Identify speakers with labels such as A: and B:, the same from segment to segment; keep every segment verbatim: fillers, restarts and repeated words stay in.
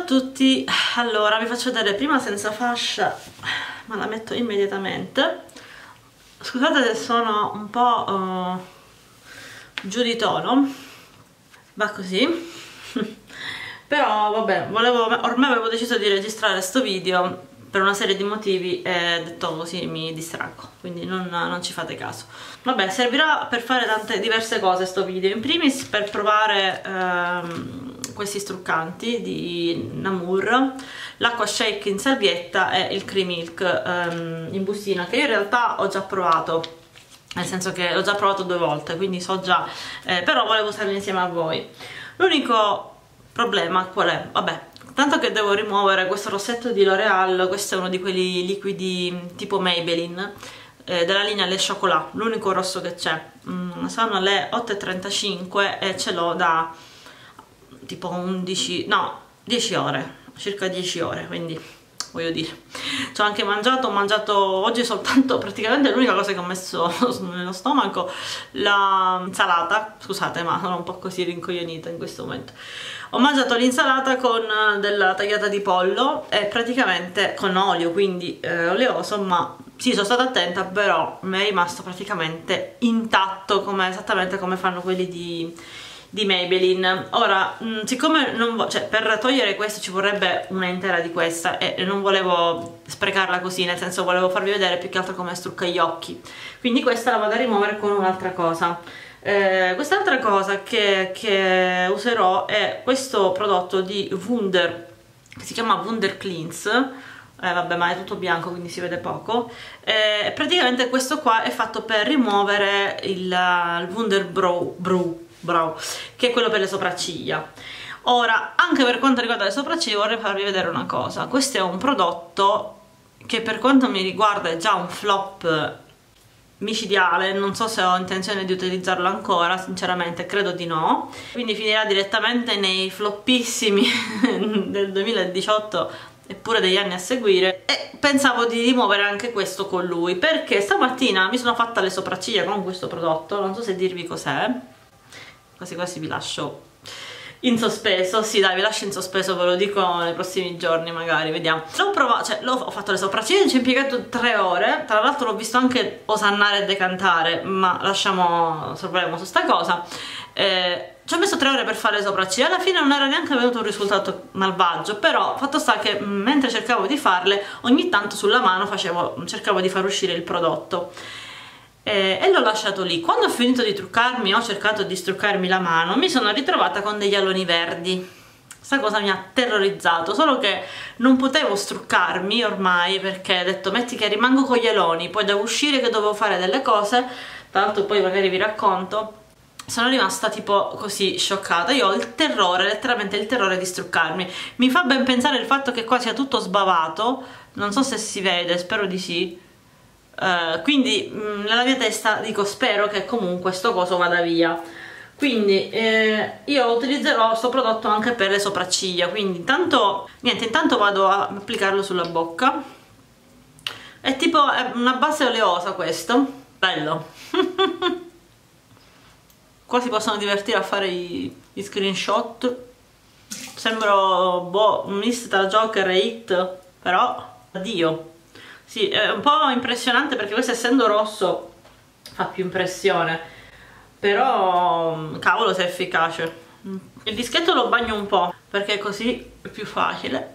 A: tutti, allora vi faccio vedere prima senza fascia, ma la metto immediatamente. Scusate se sono un po' uh, giù di tono, va così. Però vabbè, volevo, ormai avevo deciso di registrare sto video per una serie di motivi e detto così mi distraggo, quindi non, non ci fate caso. Vabbè, servirà per fare tante diverse cose sto video, in primis per provare ehm, questi struccanti di Namur, l'acqua shake in salvietta e il cream milk ehm, in bustina, che io in realtà ho già provato, nel senso che l'ho già provato due volte, quindi so già, eh, però volevo usarli insieme a voi. L'unico problema qual è? Vabbè, tanto che devo rimuovere questo rossetto di L'Oreal, questo è uno di quelli liquidi tipo Maybelline, eh, della linea Le Chocolat, l'unico rosso che c'è. Mm, sono le otto e trentacinque e ce l'ho da tipo undici, no, dieci ore, circa dieci ore, quindi voglio dire, ci ho anche mangiato, ho mangiato oggi soltanto, praticamente l'unica cosa che ho messo nello stomaco, la salata, scusate ma sono un po' così rincoglionita in questo momento. Ho mangiato l'insalata con della tagliata di pollo e praticamente con olio, quindi eh, oleoso, ma sì, sono stata attenta, però mi è rimasto praticamente intatto, come, esattamente come fanno quelli di, di Maybelline. Ora, mh, siccome non cioè, per togliere questo ci vorrebbe una intera di questa e non volevo sprecarla così, nel senso volevo farvi vedere più che altro come strucca gli occhi, quindi questa la vado a rimuovere con un'altra cosa. Eh, quest'altra cosa che, che userò è questo prodotto di Wunder, che si chiama Wunder Cleanse, eh, vabbè, ma è tutto bianco quindi si vede poco. Eh, praticamente questo qua è fatto per rimuovere il, il Wunder Brow, Brow, Brow, che è quello per le sopracciglia. Ora, anche per quanto riguarda le sopracciglia vorrei farvi vedere una cosa. Questo è un prodotto che per quanto mi riguarda è già un flop micidiale, non so se ho intenzione di utilizzarlo ancora, sinceramente credo di no, quindi finirà direttamente nei floppissimi del duemiladiciotto e pure degli anni a seguire. E pensavo di rimuovere anche questo con lui, perché stamattina mi sono fatta le sopracciglia con questo prodotto, non so se dirvi cos'è, quasi quasi vi lascio in sospeso, sì dai vi lascio in sospeso, ve lo dico nei prossimi giorni magari, vediamo. L'ho provato, cioè ho fatto le sopracciglia, ci ho impiegato tre ore, tra l'altro l'ho visto anche osannare e decantare, ma lasciamo, sorvoliamo su sta cosa. Eh, ci ho messo tre ore per fare le sopracciglia, alla fine non era neanche venuto un risultato malvagio, però fatto sta che mentre cercavo di farle ogni tanto sulla mano facevo, cercavo di far uscire il prodotto. E, e l'ho lasciato lì. Quando ho finito di truccarmi, ho cercato di struccarmi la mano, mi sono ritrovata con degli aloni verdi. Questa cosa mi ha terrorizzato, solo che non potevo struccarmi ormai perché ho detto metti che rimango con gli aloni, poi devo uscire che dovevo fare delle cose, tra l'altro poi magari vi racconto. Sono rimasta tipo così scioccata, io ho il terrore, letteralmente il terrore di struccarmi. Mi fa ben pensare il fatto che qua sia tutto sbavato, non so se si vede, spero di sì. Uh, quindi mh, nella mia testa dico spero che comunque sto coso vada via, quindi eh, io utilizzerò questo prodotto anche per le sopracciglia, quindi intanto niente, intanto vado a applicarlo sulla bocca. È tipo è una base oleosa questo, bello. Qua si possono divertire a fare i, i screenshot, sembro boh, un mix tra Joker e Hit, però addio. Sì, è un po' impressionante perché questo essendo rosso fa più impressione, però cavolo se è efficace. Il dischetto lo bagno un po' perché così è più facile.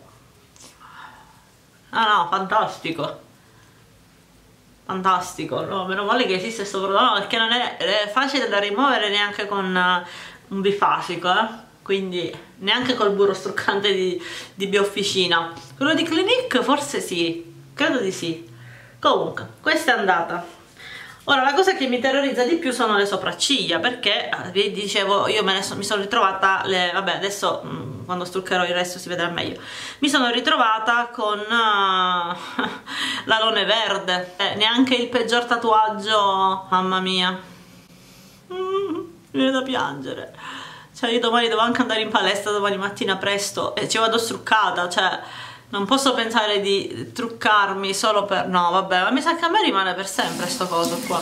A: Ah no, fantastico, fantastico, no, meno male che esiste questo prodotto perché non è, è facile da rimuovere neanche con un bifasico, eh? Quindi neanche col burro struccante di, di Biofficina. Quello di Clinique forse sì. Credo di sì. Comunque, questa è andata. Ora, la cosa che mi terrorizza di più sono le sopracciglia, perché, vi dicevo, io me ne so, mi sono ritrovata, le, vabbè, adesso mh, quando struccherò il resto si vedrà meglio, mi sono ritrovata con uh, l'alone verde, eh, neanche il peggior tatuaggio, mamma mia, mm, mi viene da piangere. Cioè, io domani devo anche andare in palestra, domani mattina presto, e ci vado struccata, cioè... Non posso pensare di truccarmi solo per... No, vabbè, ma mi sa che a me rimane per sempre sto coso qua.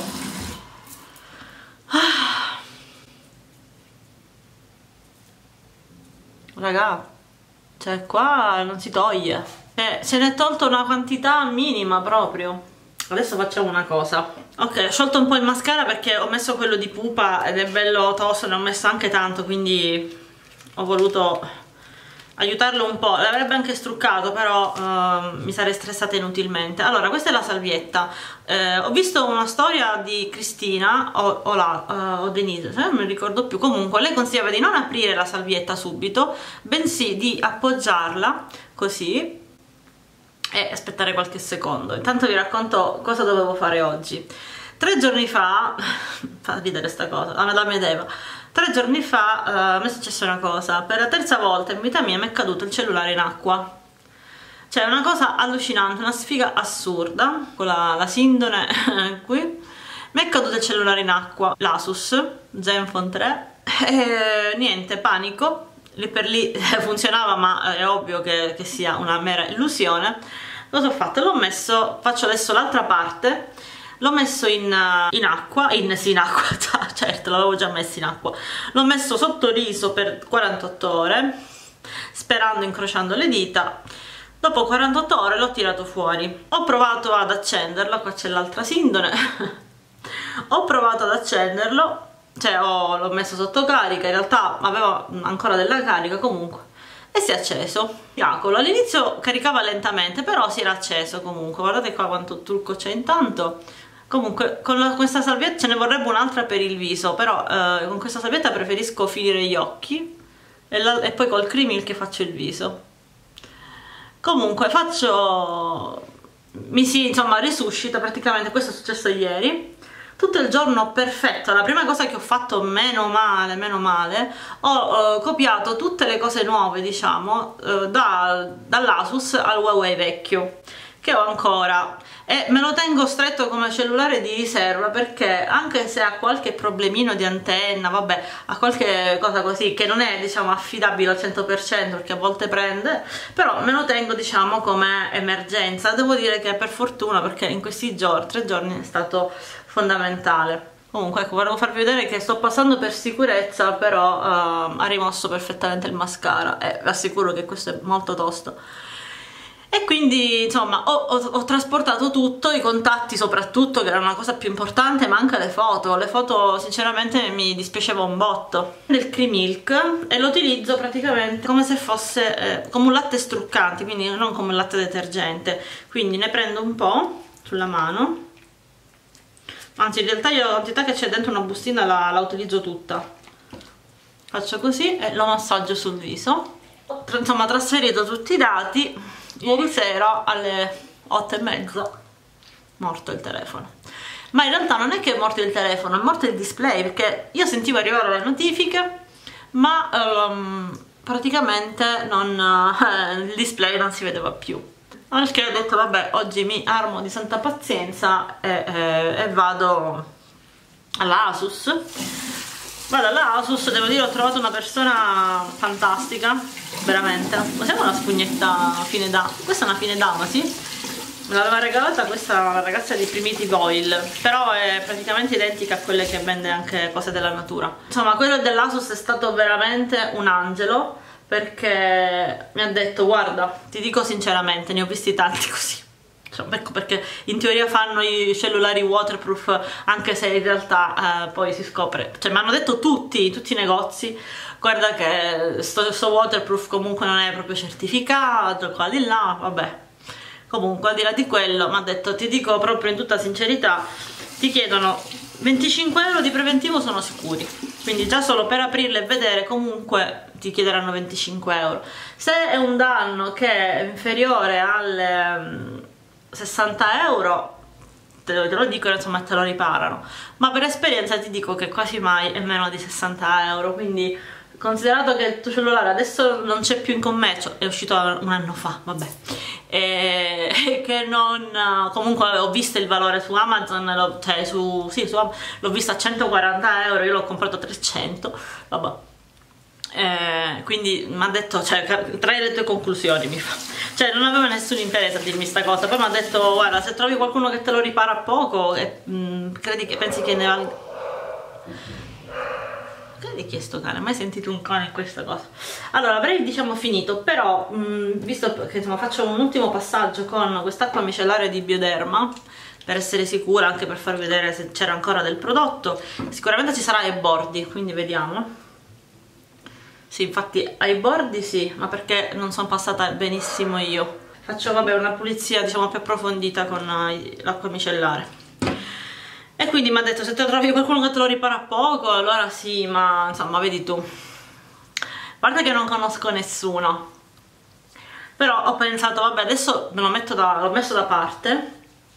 A: Ah. Raga, cioè qua non si toglie, eh, se ne è tolto una quantità minima proprio. Adesso facciamo una cosa. Ok, ho sciolto un po' il mascara perché ho messo quello di pupa ed è bello tosto, ne ho messo anche tanto, quindi ho voluto aiutarlo un po'. L'avrebbe anche struccato, però uh, mi sarei stressata inutilmente. Allora, questa è la salvietta. Eh, ho visto una storia di Cristina o, o, la, uh, o Denise, non mi ricordo più. Comunque lei consigliava di non aprire la salvietta subito, bensì di appoggiarla così e aspettare qualche secondo. Intanto vi racconto cosa dovevo fare oggi. Tre giorni fa, fa ridere sta cosa, la medeva. Tre giorni fa uh, mi è successa una cosa. Per la terza volta in vita mia mi è caduto il cellulare in acqua. Cioè una cosa allucinante, una sfiga assurda. Con la, la sindone qui mi è caduto il cellulare in acqua, l'Asus Zenfone tre, e niente, panico. Lì per lì funzionava, ma è ovvio che, che sia una mera illusione. Cosa ho fatto? L'ho messo, faccio adesso l'altra parte, l'ho messo in, in acqua, in, sì, in acqua, certo, l'avevo già messo in acqua, l'ho messo sotto riso per quarantotto ore, sperando, incrociando le dita. Dopo quarantotto ore l'ho tirato fuori, ho provato ad accenderlo, qua c'è l'altra sindone, ho provato ad accenderlo, cioè l'ho messo sotto carica, in realtà aveva ancora della carica comunque, e si è acceso. Miracolo, all'inizio caricava lentamente, però si era acceso comunque. Guardate qua quanto trucco c'è intanto. Comunque con la, questa salvietta ce ne vorrebbe un'altra per il viso, però eh, con questa salvietta preferisco finire gli occhi e, la, e poi col cream milk che faccio il viso. Comunque faccio, mi si insomma risuscita praticamente. Questo è successo ieri. Tutto il giorno perfetto. La prima cosa che ho fatto, meno male, meno male, ho eh, copiato tutte le cose nuove, diciamo, eh, da, dall'Asus al Huawei vecchio, che ho ancora, e me lo tengo stretto come cellulare di riserva, perché anche se ha qualche problemino di antenna, vabbè, ha qualche cosa così che non è, diciamo, affidabile al cento per cento, perché a volte prende, però me lo tengo, diciamo, come emergenza. Devo dire che per fortuna, perché in questi giorni, tre giorni è stato fondamentale. Comunque ecco, volevo farvi vedere che sto passando per sicurezza, però uh, ha rimosso perfettamente il mascara e vi assicuro che questo è molto tosto. E quindi insomma ho, ho, ho trasportato tutto, i contatti soprattutto, che era una cosa più importante, ma anche le foto. Le foto sinceramente mi dispiaceva un botto. Del cream milk, e lo utilizzo praticamente come se fosse eh, come un latte struccante, quindi non come un latte detergente. Quindi ne prendo un po' sulla mano, anzi in realtà io la quantità che c'è dentro una bustina la, la utilizzo tutta. Faccio così e lo massaggio sul viso. Ho insomma trasferito tutti i dati. Ieri sera alle otto e mezza morto il telefono, ma in realtà non è che è morto il telefono, è morto il display, perché io sentivo arrivare le notifiche, ma um, praticamente non, uh, il display non si vedeva più. Al che ho detto vabbè, oggi mi armo di santa pazienza e, e, e vado all'Asus. Vado all'Asus, devo dire ho trovato una persona fantastica, veramente. Usiamo una spugnetta fine dama, questa è una fine dama, sì? Me l'aveva regalata questa ragazza di Primitive Oil, però è praticamente identica a quelle che vende anche cose della natura. Insomma, quello dell'Asus è stato veramente un angelo, perché mi ha detto guarda, ti dico sinceramente, ne ho visti tanti così. Ecco perché in teoria fanno i cellulari waterproof, anche se in realtà eh, poi si scopre, cioè mi hanno detto tutti, tutti i negozi, guarda che sto, sto waterproof comunque non è proprio certificato, qua di là, vabbè. Comunque al di là di quello mi ha detto, ti dico proprio in tutta sincerità, ti chiedono venticinque euro di preventivo, sono sicuri, quindi già solo per aprirle e vedere comunque ti chiederanno venticinque euro. Se è un danno che è inferiore alle sessanta euro, te lo, te lo dico, insomma te lo riparano, ma per esperienza ti dico che quasi mai è meno di sessanta euro, quindi considerato che il tuo cellulare adesso non c'è più in commercio, è uscito un anno fa, vabbè, e che non, comunque ho visto il valore su Amazon, lo, cioè su, sì, su, l'ho visto a centoquaranta euro, io l'ho comprato a trecento, vabbè. Eh, quindi mi ha detto, cioè, tra le tue conclusioni mi fa, cioè non aveva nessun interesse a dirmi sta cosa, poi mi ha detto guarda, se trovi qualcuno che te lo ripara a poco e, mh, credi che pensi che ne valga, Che hai chiesto cane? Mai sentito un cane in questa cosa? Allora, avrei diciamo finito, però mh, visto che insomma faccio un ultimo passaggio con quest'acqua micellaria di Bioderma per essere sicura, anche per farvi vedere se c'era ancora del prodotto. Sicuramente ci sarà ai bordi, quindi vediamo. Sì, infatti ai bordi sì, ma perché non sono passata benissimo io. Faccio vabbè una pulizia diciamo più approfondita con l'acqua micellare. E quindi mi ha detto, se te trovi qualcuno che te lo ripara poco, allora sì, ma insomma, vedi tu. Guarda che non conosco nessuno. Però ho pensato, vabbè, adesso me lo metto da, l'ho messo da parte.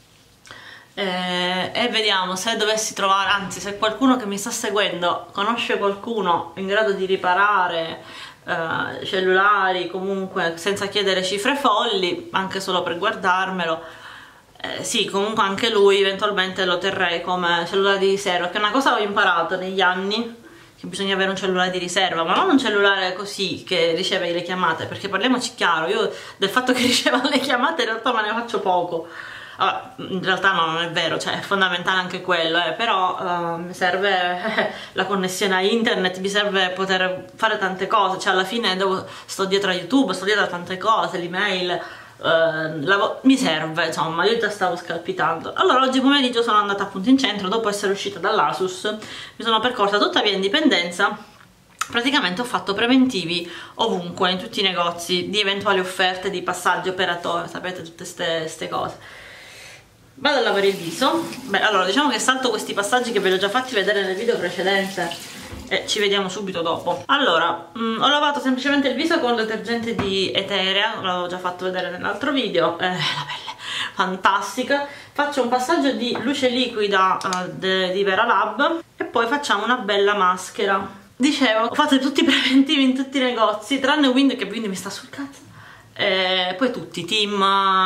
A: Eh, e vediamo se dovessi trovare, anzi, se qualcuno che mi sta seguendo conosce qualcuno in grado di riparare eh, cellulari, comunque, senza chiedere cifre folli, anche solo per guardarmelo. Eh, sì, comunque anche lui eventualmente lo terrei come cellulare di riserva, che è una cosa che ho imparato negli anni, che bisogna avere un cellulare di riserva, ma non un cellulare così che riceve le chiamate, perché parliamoci chiaro, io del fatto che riceva le chiamate in realtà me ne faccio poco. Allora, in realtà no, non è vero, cioè è fondamentale anche quello, eh, però uh, mi serve eh, la connessione a internet, mi serve poter fare tante cose, cioè alla fine devo, sto dietro a YouTube, sto dietro a tante cose, l'email. Uh, mi serve, insomma, io già stavo scalpitando. Allora oggi pomeriggio sono andata appunto in centro, dopo essere uscita dall'Asus mi sono percorsa tutta via Indipendenza. Praticamente ho fatto preventivi ovunque, in tutti i negozi, di eventuali offerte di passaggio operatorio, sapete, tutte queste cose. Vado a lavare il viso. Beh, allora diciamo che salto questi passaggi che ve li ho già fatti vedere nel video precedente e ci vediamo subito dopo. Allora, mh, ho lavato semplicemente il viso con detergente di Eterea, l'avevo già fatto vedere nell'altro video. Eh, la pelle fantastica. Faccio un passaggio di luce liquida uh, de, di Vera Lab e poi facciamo una bella maschera. Dicevo, ho fatto tutti i preventivi in tutti i negozi, tranne Wind, che quindi mi sta sul cazzo. E poi tutti, Team,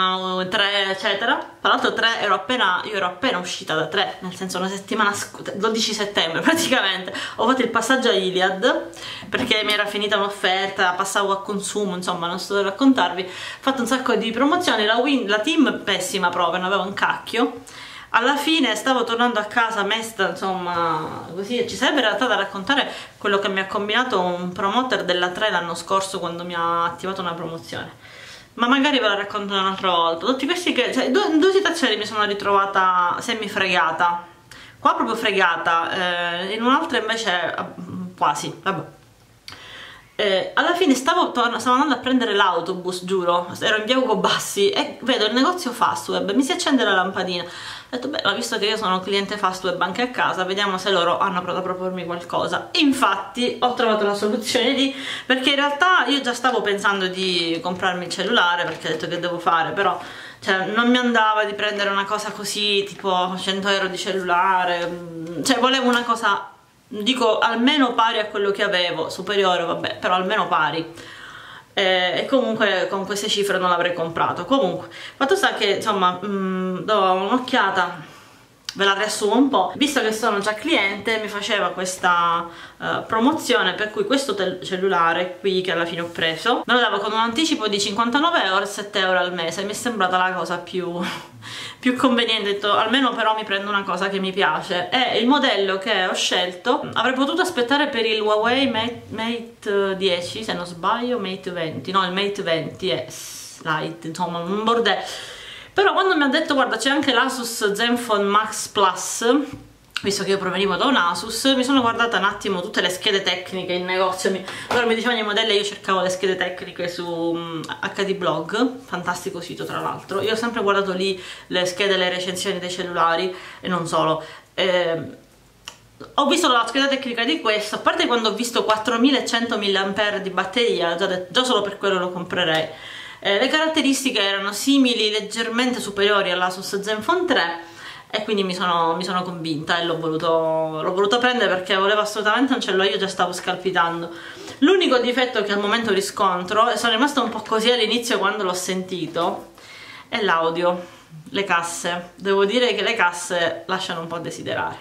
A: tre, eccetera. Tra l'altro tre ero appena, io ero appena uscita da tre, nel senso una settimana, dodici settembre praticamente. Ho fatto il passaggio a Iliad perché mi era finita un'offerta, passavo a consumo, insomma non sto a raccontarvi. Ho fatto un sacco di promozioni, la, Wind, la Team pessima proprio, non avevo un cacchio. Alla fine stavo tornando a casa mesta, insomma, così. Ci sarebbe in realtà da raccontare quello che mi ha combinato un promoter della tre l'anno scorso quando mi ha attivato una promozione, ma magari ve la racconto un'altra volta. Tutti questi che, cioè, due, in due situazioni mi sono ritrovata semi fregata, qua proprio fregata, eh, in un'altra invece quasi, vabbè. Eh, alla fine stavo, stavo andando a prendere l'autobus, giuro, ero in via Ugo Bassi e vedo il negozio Fastweb, mi si accende la lampadina. Ho detto, beh, ma visto che io sono cliente Fastweb anche a casa, vediamo se loro hanno provato a propormi qualcosa. E infatti ho trovato la soluzione lì, perché in realtà io già stavo pensando di comprarmi il cellulare, perché ho detto che devo fare, però cioè, non mi andava di prendere una cosa così, tipo cento euro di cellulare, cioè volevo una cosa, dico, almeno pari a quello che avevo, superiore vabbè, però almeno pari. E comunque con queste cifre non l'avrei comprato. Comunque, fatto sta che insomma mh, do un'occhiata, ve la riassumo un po'. Visto che sono già cliente, mi faceva questa uh, promozione, per cui questo cellulare qui che alla fine ho preso me lo davo con un anticipo di cinquantanove euro e sette euro al mese. Mi è sembrata la cosa più, più conveniente. Ho detto, almeno però mi prendo una cosa che mi piace. E il modello che ho scelto, avrei potuto aspettare per il Huawei Mate, Mate dieci, se non sbaglio, Mate venti, no, il Mate venti S Lite, insomma un bordello. Però quando mi ha detto, guarda, c'è anche l'Asus Zenfone Max Plus, visto che io provenivo da un Asus, mi sono guardata un attimo tutte le schede tecniche in negozio. Mi, loro mi dicevano i modelli, io cercavo le schede tecniche su um, H D Blog, fantastico sito tra l'altro. Io ho sempre guardato lì le schede, le recensioni dei cellulari e non solo. Eh, ho visto la scheda tecnica di questo, a parte quando ho visto quattromilacento milliampere di batteria, già, già solo per quello lo comprerei. Eh, le caratteristiche erano simili, leggermente superiori all'Asus Zenfone tre, e quindi mi sono, mi sono convinta e l'ho voluto, l'ho voluto prendere perché volevo assolutamente un cellulare, io già stavo scalpitando. L'unico difetto che al momento riscontro, e sono rimasta un po' così all'inizio quando l'ho sentito, è l'audio, le casse. Devo dire che le casse lasciano un po' a desiderare.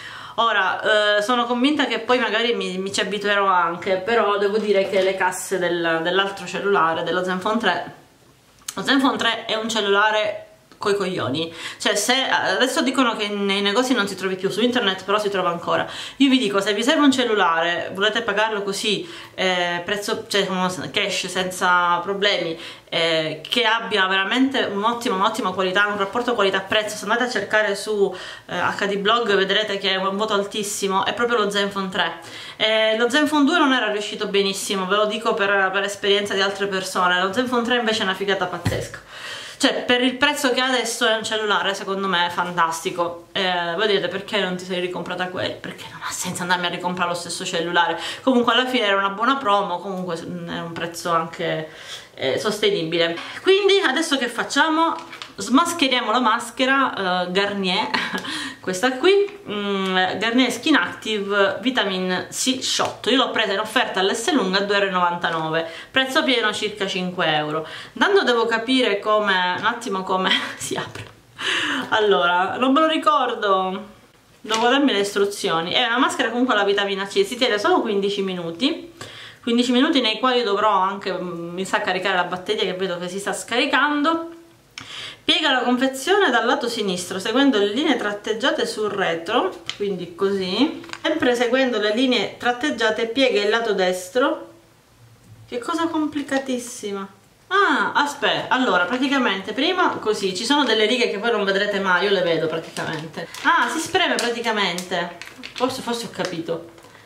A: Ora, eh, sono convinta che poi magari mi, mi ci abituerò anche, però devo dire che le casse del, dell'altro cellulare, dello Zenfone tre, lo Zenfone tre è un cellulare coi coglioni. Cioè, se adesso dicono che nei negozi non si trovi più, su internet però si trova ancora. Io vi dico, se vi serve un cellulare, volete pagarlo così, eh, prezzo, cioè cash, senza problemi, eh, che abbia veramente un'ottima un'ottima qualità, un rapporto qualità-prezzo, se andate a cercare su eh, acca di blog vedrete che è un voto altissimo, è proprio lo Zenfone tre. Eh, lo Zenfone due non era riuscito benissimo, ve lo dico per, per esperienza di altre persone. Lo Zenfone tre invece è una figata pazzesca. Cioè, per il prezzo che ha adesso è un cellulare, secondo me, fantastico. Eh, voi direte, perché non ti sei ricomprata quelli? Perché non ha senso andarmi a ricomprare lo stesso cellulare. Comunque alla fine era una buona promo, comunque è un prezzo anche eh, sostenibile. Quindi adesso che facciamo? Smascheriamo la maschera uh, Garnier, questa qui, mm, Garnier Skin Active Vitamin C Shot. Io l'ho presa in offerta all'Esselunga a due e novantanove euro, prezzo pieno circa cinque euro. Intanto devo capire come, un attimo come si apre. Allora, non me lo ricordo, devo darmi le istruzioni. È una maschera comunque alla vitamina C, si tiene solo quindici minuti. quindici minuti nei quali dovrò anche, mi sa, caricare la batteria, che vedo che si sta scaricando. Piega la confezione dal lato sinistro seguendo le linee tratteggiate sul retro, quindi così, sempre seguendo le linee tratteggiate piega il lato destro. Che cosa complicatissima. Ah, aspetta, allora praticamente prima così, ci sono delle righe che voi non vedrete mai, io le vedo praticamente. Ah, si spreme praticamente, forse, forse ho capito.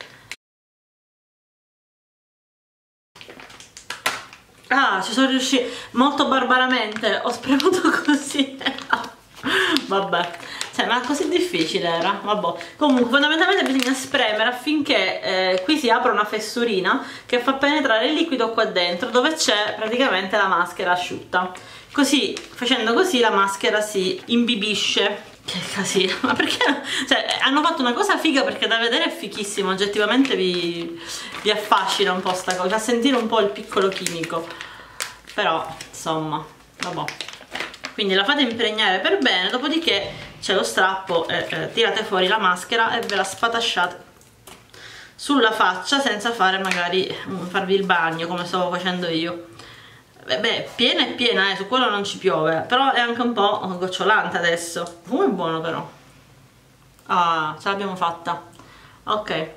A: Ah, ci sono riuscita molto barbaramente, ho spremuto così. Vabbè, cioè, ma così difficile era? Vabbè. Comunque fondamentalmente bisogna spremere affinché eh, qui si apra una fessurina che fa penetrare il liquido qua dentro, dove c'è praticamente la maschera asciutta. Così, facendo così, la maschera si imbibisce. Che casino, ma perché? Cioè, hanno fatto una cosa figa, perché da vedere è fichissimo, oggettivamente vi, vi affascina un po' sta cosa, fa sentire un po' il piccolo chimico, però insomma, vabbè. Quindi la fate impregnare per bene, dopodiché c'è lo strappo, e eh, tirate fuori la maschera e ve la spatasciate sulla faccia senza fare magari farvi il bagno come stavo facendo io. Beh, piena è piena, eh, su quello non ci piove, però è anche un po' gocciolante adesso. Come è buono però. Ah, ce l'abbiamo fatta. Ok.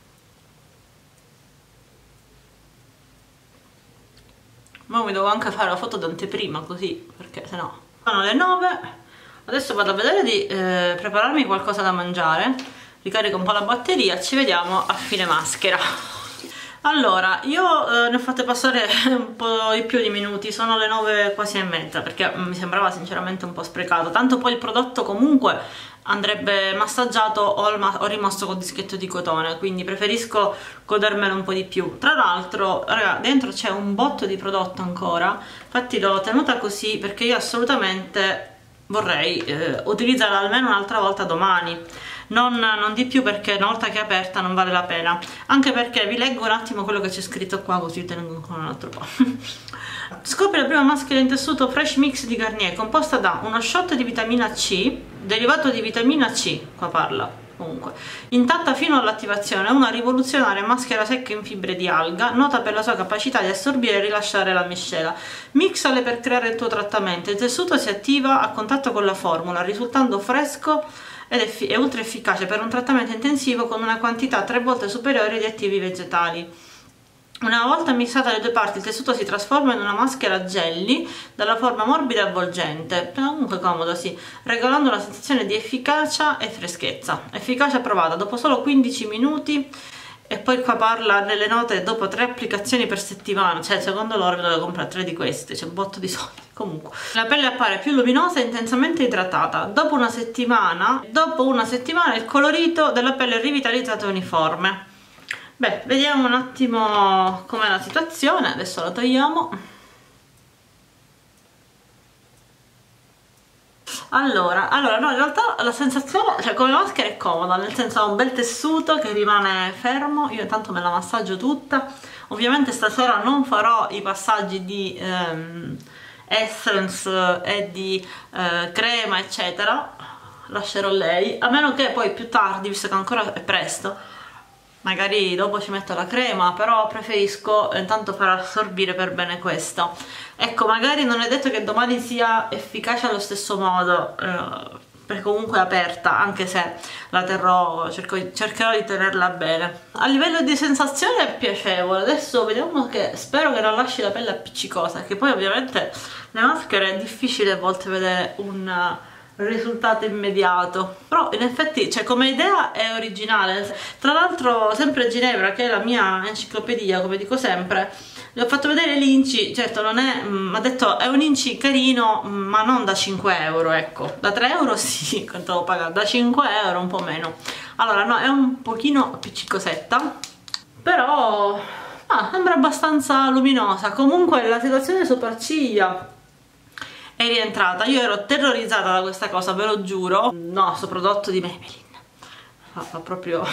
A: Ma mi devo anche fare la foto d'anteprima così, perché sennò. Sono le nove, adesso vado a vedere di eh, prepararmi qualcosa da mangiare, ricarico un po' la batteria, ci vediamo a fine maschera. Allora, io eh, ne ho fatte passare un po' di più di minuti, sono le nove quasi e mezza, perché mi sembrava sinceramente un po' sprecato, tanto poi il prodotto comunque andrebbe massaggiato o, o rimosso col dischetto di cotone, quindi preferisco godermelo un po' di più. Tra l'altro, raga, dentro c'è un botto di prodotto ancora, infatti l'ho tenuta così perché io assolutamente vorrei eh, utilizzarla almeno un'altra volta domani. Non, non di più, perché una volta che è aperta non vale la pena, anche perché vi leggo un attimo quello che c'è scritto qua, così tengo ancora un altro po'. Scopri la prima maschera in tessuto Fresh Mix di Garnier, composta da uno shot di vitamina C, derivato di vitamina C, qua parla comunque, intatta fino all'attivazione, una rivoluzionaria maschera secca in fibre di alga, nota per la sua capacità di assorbire e rilasciare la miscela. Mixale per creare il tuo trattamento, il tessuto si attiva a contatto con la formula, risultando fresco ed è ultra efficace per un trattamento intensivo con una quantità tre volte superiore di attivi vegetali. Una volta mixata le due parti, il tessuto si trasforma in una maschera jelly dalla forma morbida e avvolgente, comunque comodo, sì, regolando la sensazione di efficacia e freschezza. Efficacia provata dopo solo quindici minuti. E poi qua parla nelle note dopo tre applicazioni per settimana, cioè secondo loro devo comprare tre di queste, c'è un botto di soldi. Comunque la pelle appare più luminosa e intensamente idratata. Dopo una settimana, dopo una settimana il colorito della pelle è rivitalizzato e uniforme. Beh, vediamo un attimo com'è la situazione, adesso la togliamo. Allora, allora no, in realtà la sensazione, cioè come maschera è comoda, nel senso ha un bel tessuto che rimane fermo, io intanto me la massaggio tutta. Ovviamente stasera non farò i passaggi di ehm, essence e di eh, crema eccetera, lascerò lei, a meno che poi più tardi, visto che ancora è presto, magari dopo ci metto la crema, però preferisco intanto far assorbire per bene questo. Ecco, magari non è detto che domani sia efficace allo stesso modo, eh, perché comunque è aperta, anche se la terrò, cerco, cercherò di tenerla bene. A livello di sensazione è piacevole. Adesso vediamo, che spero che non lasci la pelle appiccicosa, che poi ovviamente le maschere è difficile a volte vedere un risultato immediato, però in effetti, cioè, come idea è originale. Tra l'altro sempre Ginevra, che è la mia enciclopedia, come dico sempre, le ho fatto vedere l'Inci. Certo non è, mi ha detto è un Inci carino, ma non da cinque euro, ecco, da tre euro sì, quanto devo pagare, da cinque euro un po' meno. Allora no, è un pochino appiccicosetta, però ah, sembra abbastanza luminosa. Comunque la situazione sopracciglia è rientrata. Io ero terrorizzata da questa cosa, ve lo giuro. No, sto prodotto di Maybelline fa, fa proprio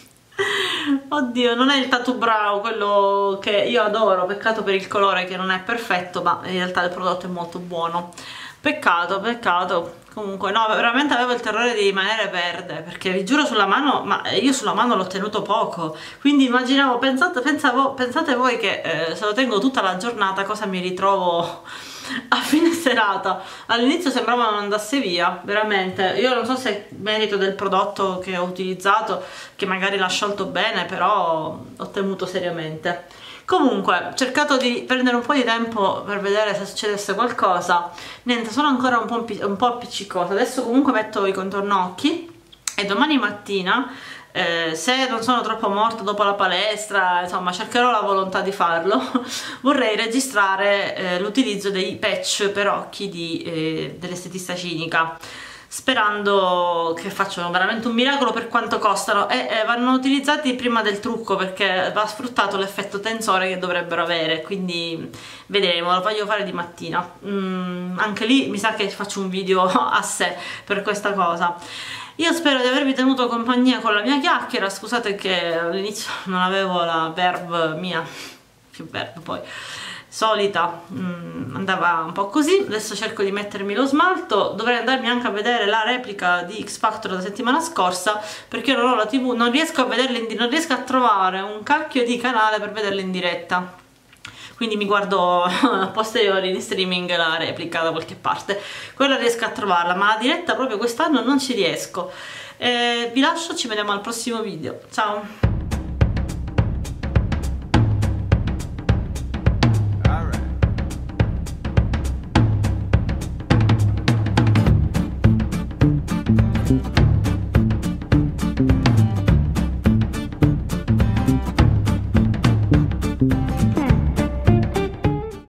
A: oddio, non è il Tattoo Brow, quello che io adoro, peccato per il colore che non è perfetto, ma in realtà il prodotto è molto buono. Peccato, peccato. Comunque no, veramente avevo il terrore di rimanere verde, perché vi giuro sulla mano, ma io sulla mano l'ho tenuto poco, quindi immaginavo, pensate, pensavo, pensate voi che eh, se lo tengo tutta la giornata cosa mi ritrovo a fine serata. All'inizio sembrava non andasse via, veramente. Io non so se è merito del prodotto che ho utilizzato, che magari l'ha sciolto bene, però ho temuto seriamente. Comunque ho cercato di prendere un po' di tempo per vedere se succedesse qualcosa. Niente, sono ancora un po', un po' appiccicosa. Adesso comunque metto i contorno occhi e domani mattina, eh, se non sono troppo morta dopo la palestra, insomma cercherò la volontà di farlo, vorrei registrare eh, l'utilizzo dei patch per occhi di, eh, dell'estetista cinica, sperando che facciano veramente un miracolo per quanto costano, e eh, vanno utilizzati prima del trucco, perché va sfruttato l'effetto tensore che dovrebbero avere, quindi vedremo, lo voglio fare di mattina. Mm, anche lì mi sa che faccio un video a sé per questa cosa. Io spero di avervi tenuto compagnia con la mia chiacchiera, scusate che all'inizio non avevo la verve mia, più verve poi, solita, mm, andava un po' così. Adesso cerco di mettermi lo smalto. Dovrei andarmi anche a vedere la replica di X Factor la settimana scorsa, perché io non ho la tivù, non riesco a vederla, non riesco a trovare un cacchio di canale per vederla in diretta, quindi mi guardo a posteriori in streaming la replica da qualche parte, quella riesco a trovarla, ma la diretta proprio quest'anno non ci riesco. Eh, vi lascio, ci vediamo al prossimo video, ciao!